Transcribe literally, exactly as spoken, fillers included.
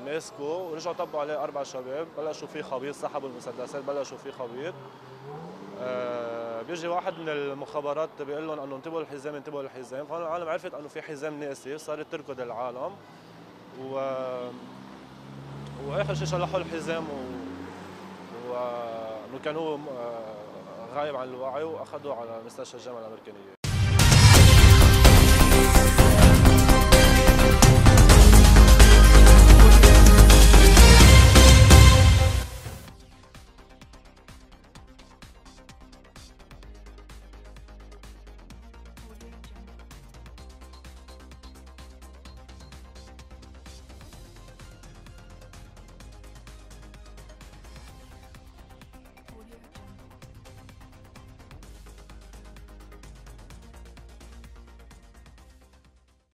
ماسكه ورجعوا طبوا عليه اربع شباب، بلشوا فيه خبيط، سحبوا المسدسات بلشوا فيه خبيط. آه بيجي واحد من المخابرات بيقول لهم انه انتبهوا للحزام انتبهوا للحزام، فهون العالم عرفت انه في حزام ناسي، صارت تركض العالم و واخر شيء شلحوا الحزام و وانه كان هو آه، غايب عن الوعي واخذوه على مستشفى الجامعه الامريكانيه.